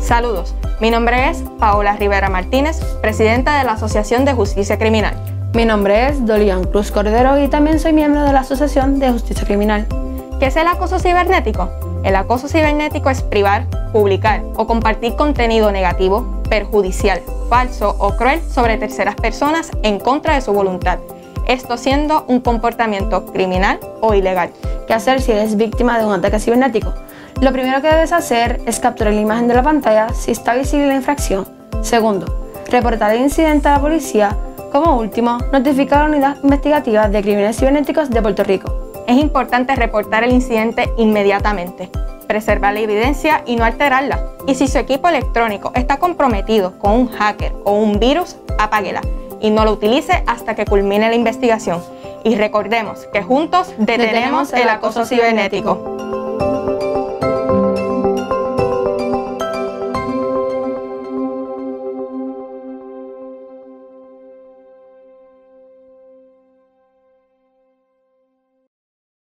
Saludos, mi nombre es Paola Rivera Martínez, presidenta de la Asociación de Justicia Criminal. Mi nombre es Dolian Cruz Cordero y también soy miembro de la Asociación de Justicia Criminal. ¿Qué es el acoso cibernético? El acoso cibernético es privar, publicar o compartir contenido negativo, perjudicial, falso o cruel sobre terceras personas en contra de su voluntad. Esto siendo un comportamiento criminal o ilegal. ¿Qué hacer si eres víctima de un ataque cibernético? Lo primero que debes hacer es capturar la imagen de la pantalla si está visible la infracción. Segundo, reportar el incidente a la policía. Como último, notificar a la Unidad Investigativa de Crímenes Cibernéticos de Puerto Rico. Es importante reportar el incidente inmediatamente, preservar la evidencia y no alterarla. Y si su equipo electrónico está comprometido con un hacker o un virus, apáguela y no lo utilice hasta que culmine la investigación. Y recordemos que juntos detenemos el acoso cibernético.